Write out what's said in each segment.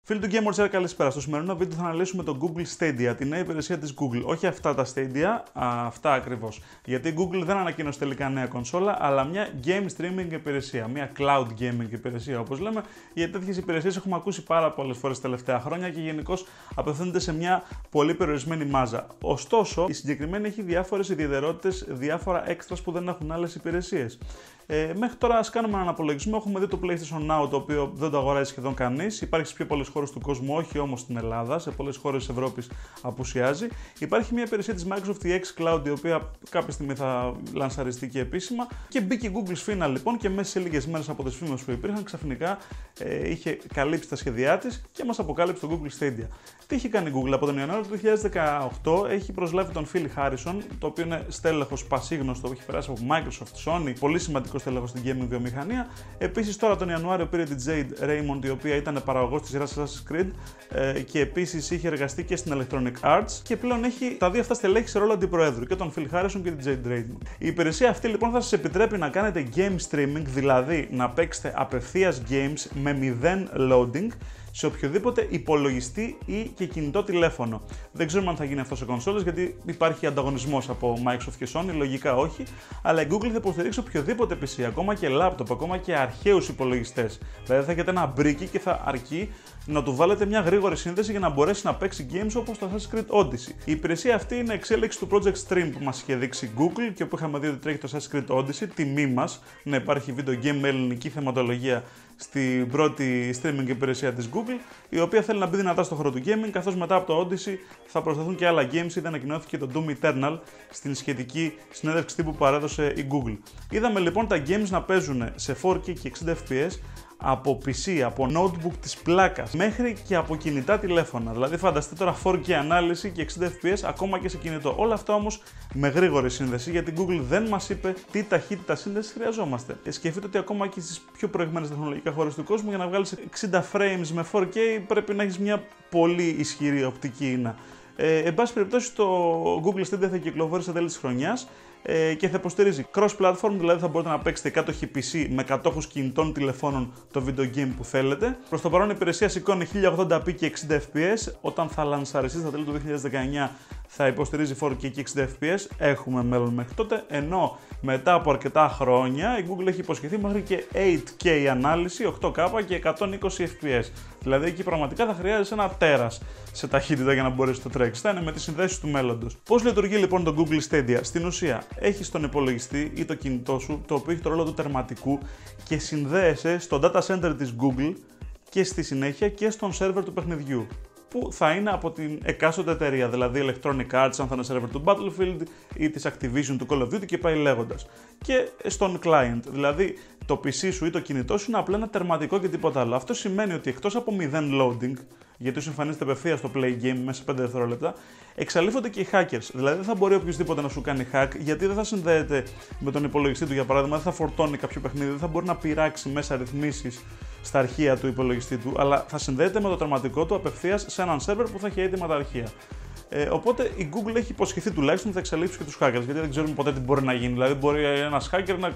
Φίλοι του GameWatcher, καλησπέρα. Στο σημερινό βίντεο θα αναλύσουμε το Google Stadia, τη νέα υπηρεσία της Google. Όχι αυτά τα Stadia, αυτά ακριβώς. Γιατί η Google δεν ανακοίνωσε τελικά νέα κονσόλα, αλλά μια game streaming υπηρεσία, μια cloud gaming υπηρεσία όπως λέμε. Για τέτοιες υπηρεσίες έχουμε ακούσει πάρα πολλές φορές τα τελευταία χρόνια και γενικώς απευθύνονται σε μια πολύ περιορισμένη μάζα. Ωστόσο, η συγκεκριμένη έχει διάφορες ιδιαιτερότητες, διάφορα extras που δεν έχουν άλλες υπηρεσίες. Μέχρι τώρα, ας κάνουμε έναν απολογισμό. Έχουμε δει το PlayStation Now, το οποίο δεν το αγοράζει σχεδόν κανείς. Υπάρχει σε πιο πολλές χώρες του κόσμου, όχι όμως στην Ελλάδα. Σε πολλές χώρες της Ευρώπης απουσιάζει. Υπάρχει μια υπηρεσία της Microsoft, η xCloud, η οποία κάποια στιγμή θα λανσαριστεί και επίσημα. Και μπήκε η Google σφήνα λοιπόν και μέσα σε λίγες μέρες από τις φήμες που υπήρχαν, ξαφνικά είχε καλύψει τα σχέδιά της και μας αποκάλυψε το Google Stadia. Τι έχει κάνει η Google? Από τον Ιανουάριο του 2018 έχει προσλάβει τον Phil Harrison, το οποίο είναι στέλεχος πασίγνωστο, έχει περάσει από Microsoft, Sony, πολύ σημαντικό στέλεχος στην gaming βιομηχανία. Επίσης, τώρα τον Ιανουάριο πήρε τη Jade Raymond, η οποία ήταν παραγωγός της σειράς Assassin's Creed και επίσης είχε εργαστεί και στην Electronic Arts και πλέον έχει τα δύο αυτά στελέχη σε ρόλο αντιπροέδρου, και τον Phil Harrison και την Jade Raymond. Η υπηρεσία αυτή λοιπόν θα σας επιτρέπει να κάνετε game streaming, δηλαδή να παίξετε απευθείας games με 0 loading σε οποιοδήποτε υπολογιστή ή και κινητό τηλέφωνο. Δεν ξέρουμε αν θα γίνει αυτό σε κονσόλες, γιατί υπάρχει ανταγωνισμός από Microsoft και Sony, λογικά όχι, αλλά η Google θα υποστηρίξει οποιοδήποτε PC, ακόμα και laptop, ακόμα και αρχαίους υπολογιστές. Δηλαδή θα έχετε ένα μπρίκι και θα αρκεί να του βάλετε μια γρήγορη σύνδεση για να μπορέσει να παίξει games όπως το Assassin's Creed Odyssey. Η υπηρεσία αυτή είναι εξέλιξη του Project Stream που μας είχε δείξει Google και όπου είχαμε δει ότι τρέχει το Assassin's Creed Odyssey, τιμή μας να υπάρχει video game με ελληνική θεματολογία στην πρώτη streaming υπηρεσία της Google, η οποία θέλει να μπει δυνατά στο χώρο του gaming, καθώς μετά από το Odyssey θα προσθεθούν και άλλα games. Ήδη ανακοινώθηκε το Doom Eternal στην σχετική συνέντευξη τύπου που παρέδωσε η Google. Είδαμε λοιπόν τα games να παίζουν σε 4K και 60 fps από PC, από notebook της πλάκας, μέχρι και από κινητά τηλέφωνα. Δηλαδή φανταστείτε τώρα 4K ανάλυση και 60 fps ακόμα και σε κινητό. Όλα αυτά όμως με γρήγορη σύνδεση, γιατί η Google δεν μας είπε τι ταχύτητα σύνδεσης χρειαζόμαστε. Σκεφτείτε ότι ακόμα και στις πιο προηγμένες τεχνολογικά χώρες του κόσμου, για να βγάλεις 60 frames με 4K πρέπει να έχεις μια πολύ ισχυρή οπτική ίνα. Εν πάση περιπτώσει, το Google Stadia θα κυκλοφορήσει στα τέλη της χρονιάς και θα υποστηρίζει cross-platform, δηλαδή θα μπορείτε να παίξετε κάτοχοι PC με κατόχους κινητών τηλεφώνων το video game που θέλετε. Προς το παρόν η υπηρεσία σηκώνει 1080p και 60 fps. Όταν θα λανσαριστεί στα τέλη του 2019 θα υποστηρίζει 4K και 60 fps. Έχουμε μέλλον μέχρι τότε, ενώ μετά από αρκετά χρόνια η Google έχει υποσχεθεί μέχρι και 8K ανάλυση, 8K και 120 fps. Δηλαδή εκεί πραγματικά θα χρειάζεσαι ένα τέρας σε ταχύτητα για να μπορέσει το τρέξει. Θα είναι με τις συνδέσεις του μέλλοντος. Πώς λειτουργεί λοιπόν το Google Stadia? Στην ουσία, έχεις τον υπολογιστή ή το κινητό σου, το οποίο έχει το ρόλο του τερματικού και συνδέεσαι στο data center της Google και στη συνέχεια και στον σερβερ του παιχνιδιού, που θα είναι από την εκάστοτε εταιρεία, δηλαδή Electronic Arts, αν θα είναι σερβερ του Battlefield ή της Activision του Call of Duty και πάει λέγοντας. Και στον client, δηλαδή το PC σου ή το κινητό σου είναι απλά ένα τερματικό και τίποτα άλλο. Αυτό σημαίνει ότι εκτός από 0 loading, γιατί σου εμφανίζεται απευθείας στο play game μέσα σε 5 δευτερόλεπτα, εξαλείφονται και οι hackers. Δηλαδή δεν θα μπορεί οποιοδήποτε να σου κάνει hack, γιατί δεν θα συνδέεται με τον υπολογιστή του, για παράδειγμα, δεν θα φορτώνει κάποιο παιχνίδι, δεν θα μπορεί να πειράξει μέσα ρυθμίσεις στα αρχεία του υπολογιστή του, αλλά θα συνδέεται με το τερματικό του απευθείας σε έναν σερβερ που θα έχει έτοιμα τα αρχεία. Οπότε η Google έχει υποσχεθεί τουλάχιστον θα εξαλείψει και τους hackers, γιατί δεν ξέρουμε ποτέ τι μπορεί να γίνει. Δηλαδή, μπορεί ένας hacker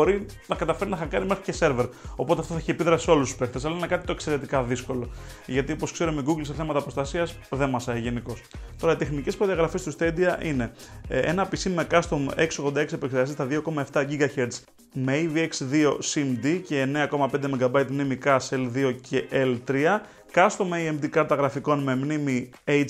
να καταφέρει να χακάρει μέχρι και σερβερ. Οπότε αυτό θα έχει επίδραση σε όλους τους παίχτες, αλλά είναι κάτι το εξαιρετικά δύσκολο. Γιατί όπως ξέρουμε, η Google σε θέματα προστασίας δεν μασάει γενικώς. Τώρα, οι τεχνικές προδιαγραφές του Stadia είναι ένα PC με custom 686 επεξεργαστή στα 2,7 GHz με AVX2 SIMD και 9,5 MB μνήμη CAS L2 και L3. Custom AMD κάρτα γραφικών με μνήμη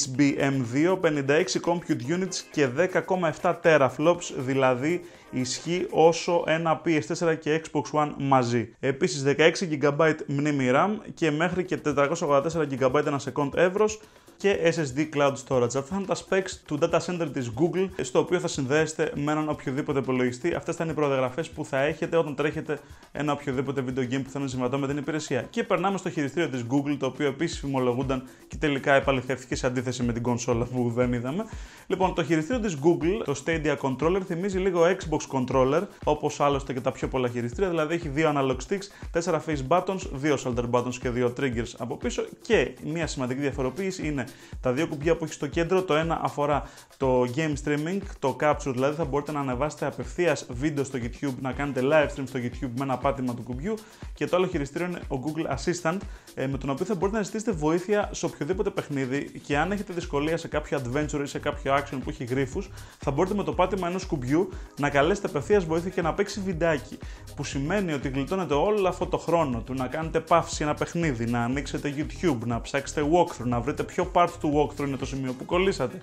HBM2, 56 compute units και 10,7 teraflops, δηλαδή ισχύει όσο ένα PS4 και Xbox One μαζί. Επίσης 16 GB μνήμη RAM και μέχρι και 484 GB ένα second εύρος και SSD Cloud Storage. Αυτά θα είναι τα specs του data center της Google, στο οποίο θα συνδέεστε με έναν οποιοδήποτε υπολογιστή. Αυτές θα είναι οι προδιαγραφές που θα έχετε όταν τρέχετε ένα οποιοδήποτε video game που θα είναι συμβατό με την υπηρεσία. Και περνάμε στο χειριστήριο της Google, το οποίο επίσης φημολογούνταν και τελικά επαληθεύτηκε σε αντίθεση με την κονσόλα που δεν είδαμε. Λοιπόν, το χειριστήριο της Google, το Stadia Controller, θυμίζει λίγο Xbox Xbox controller, όπως άλλωστε και τα πιο πολλά χειριστήρια, δηλαδή έχει 2 analog sticks, 4 face buttons, 2 shoulder buttons και 2 triggers από πίσω, και μια σημαντική διαφοροποίηση είναι τα 2 κουμπιά που έχει στο κέντρο. Το ένα αφορά το game streaming, το capture, δηλαδή θα μπορείτε να ανεβάσετε απευθείας βίντεο στο YouTube, να κάνετε live stream στο YouTube με ένα πάτημα του κουμπιού, και το άλλο χειριστήριο είναι ο Google Assistant, με τον οποίο θα μπορείτε να ζητήσετε βοήθεια σε οποιοδήποτε παιχνίδι, και αν έχετε δυσκολία σε κάποιο adventure ή σε κάποιο action που έχει γρίφους, θα μπορείτε με το πάτημα ενός κουμπιού να καλέσετε απευθείας βοήθεια και να παίξει βιντεάκι. Που σημαίνει ότι γλιτώνετε όλο αυτό το χρόνο του να κάνετε παύση ένα παιχνίδι, να ανοίξετε YouTube, να ψάξετε walkthrough, να βρείτε ποιο part του walkthrough είναι το σημείο που κολλήσατε.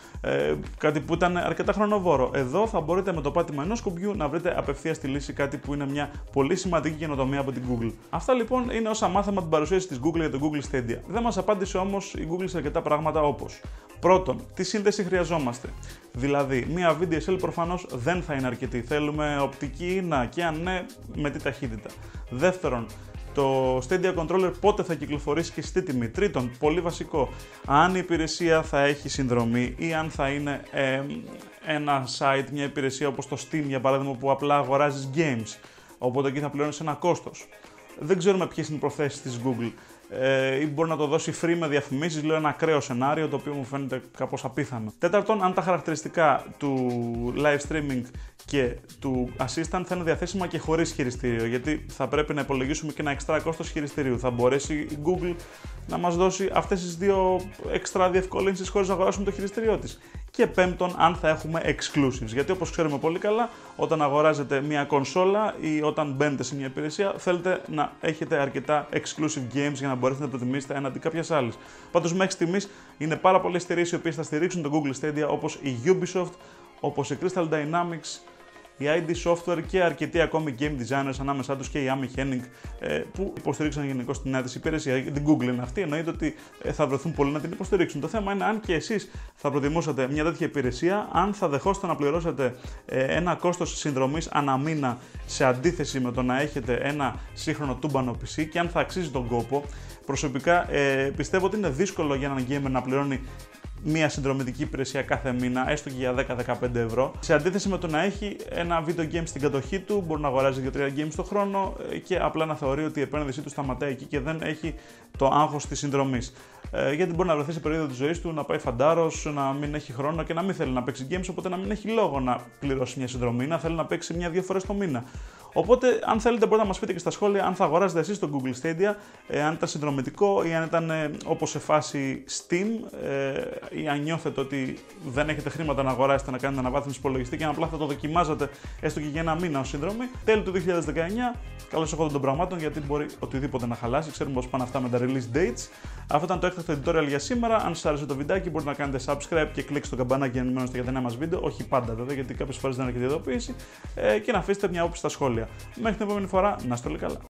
Κάτι που ήταν αρκετά χρονοβόρο. Εδώ θα μπορείτε με το πάτημα ενός κουμπιού να βρείτε απευθείας τη λύση, κάτι που είναι μια πολύ σημαντική καινοτομία από την Google. Αυτά λοιπόν είναι όσα μάθαμε από την παρουσίαση της Google για το Google Stadia. Δεν μας απάντησε όμως η Google σε αρκετά πράγματα, όπως: πρώτον, τι σύνδεση χρειαζόμαστε. Δηλαδή, μία VDSL προφανώς δεν θα είναι αρκετή. Θέλουμε οπτική, και αν ναι, με τι ταχύτητα. Δεύτερον, το Stadia Controller πότε θα κυκλοφορήσει και στη τιμή. Τρίτον, πολύ βασικό, αν η υπηρεσία θα έχει συνδρομή ή αν θα είναι ένα site, μια υπηρεσία όπως το Steam για παράδειγμα, που απλά αγοράζεις games, οπότε εκεί θα πληρώνεις ένα κόστος. Δεν ξέρουμε ποιες είναι οι προθέσεις της Google. Ή μπορεί να το δώσει free με διαφημίσεις, λέω ένα ακραίο σενάριο, το οποίο μου φαίνεται κάπως απίθανο. Τέταρτον, αν τα χαρακτηριστικά του live streaming και του assistant θα είναι διαθέσιμα και χωρίς χειριστήριο, γιατί θα πρέπει να υπολογίσουμε και ένα εξτρά κόστος χειριστηρίου. Θα μπορέσει η Google να μας δώσει αυτές τις δύο εξτρά διευκολύνσεις χωρίς να αγοράσουμε το χειριστήριό της. Και πέμπτον, αν θα έχουμε exclusives. Γιατί όπως ξέρουμε πολύ καλά, όταν αγοράζετε μια κονσόλα ή όταν μπαίνετε σε μια υπηρεσία, θέλετε να έχετε αρκετά exclusive games για να μπορέσετε να προτιμήσετε έναντι κάποιας άλλης. Πάντως, μέχρι στιγμής είναι πάρα πολλές εταιρείες οι οποίες θα στηρίξουν το Google Stadia, όπως η Ubisoft, όπως η Crystal Dynamics, η ID Software και αρκετοί ακόμη game designers, ανάμεσά τους και η Amy Hennig, που υποστηρίξαν γενικώς την νέα της υπηρεσία. Την Google είναι αυτή, εννοείται ότι θα βρεθούν πολλοί να την υποστηρίξουν. Το θέμα είναι αν και εσείς θα προτιμούσατε μια τέτοια υπηρεσία, αν θα δεχόσατε να πληρώσετε ένα κόστος συνδρομής ανά μήνα σε αντίθεση με το να έχετε ένα σύγχρονο τούμπανο PC, και αν θα αξίζει τον κόπο. Προσωπικά πιστεύω ότι είναι δύσκολο για έναν gamer να πληρώνει μία συνδρομητική υπηρεσία κάθε μήνα, έστω και για 10-15 ευρώ. Σε αντίθεση με το να έχει ένα video game στην κατοχή του, μπορεί να αγοράζει 2-3 games το χρόνο και απλά να θεωρεί ότι η επένδυσή του σταματάει εκεί και δεν έχει το άγχος της συνδρομής. Γιατί μπορεί να βρεθεί σε περίοδο της ζωής του να πάει φαντάρος, να μην έχει χρόνο και να μην θέλει να παίξει games, οπότε να μην έχει λόγο να πληρώσει μια συνδρομή, να θέλει να παίξει 1-2 φορές το μήνα. Οπότε, αν θέλετε, μπορείτε να μας πείτε και στα σχόλια αν θα αγοράζετε εσείς το Google Stadia, αν ήταν συνδρομητικό ή αν ήταν όπως σε φάση Steam, ή αν νιώθετε ότι δεν έχετε χρήματα να αγοράσετε, να κάνετε αναβάθμιση υπολογιστή και αν απλά θα το δοκιμάζετε έστω και για ένα μήνα ως σύνδρομη. Τέλη του 2019, καλώς εχόντων των πραγμάτων, γιατί μπορεί οτιδήποτε να χαλάσει. Ξέρουμε πώς πάνε αυτά με τα release dates. Αυτό ήταν το έκτακτο tutorial για σήμερα. Αν σας άρεσε το βιντεάκι, μπορείτε να κάνετε subscribe και κλικ στο καμπανάκι για να ενημερώνεστε για τα νέα μας βίντεο. Όχι πάντα βέβαια, γιατί κάποιες φορές δεν έρχεται ειδοποίηση. Και να αφήσετε μια όψη στα σχόλια. Μέχρι την επόμενη φορά, να είστε όλοι καλά.